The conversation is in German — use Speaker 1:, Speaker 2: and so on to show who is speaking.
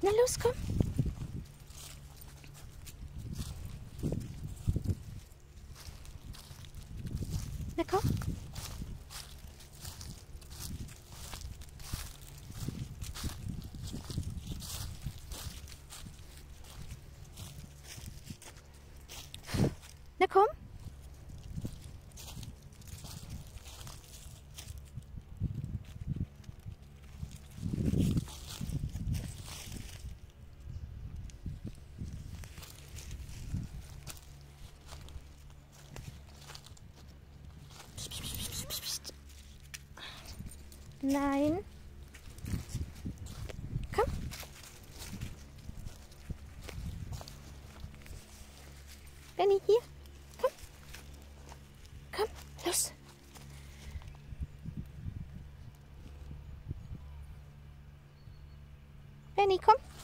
Speaker 1: Na los, komm. Na komm. Na komm. Nein. Komm. Benny, hier. Komm. Komm, los. Benny, komm.